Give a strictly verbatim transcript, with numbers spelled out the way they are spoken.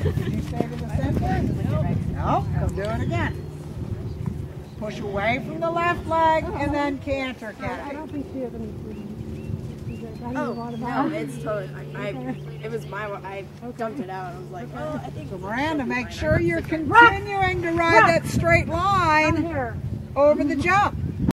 Did you stay to the center? No, come do it again. Push away from the left leg and then canter, I Kathy. don't think she has any freedom. Oh, no, it's totally, I, I, it was my, I dumped it out. I was like, oh, I think. So Miranda, make sure you're continuing to ride that straight line Here. over the jump.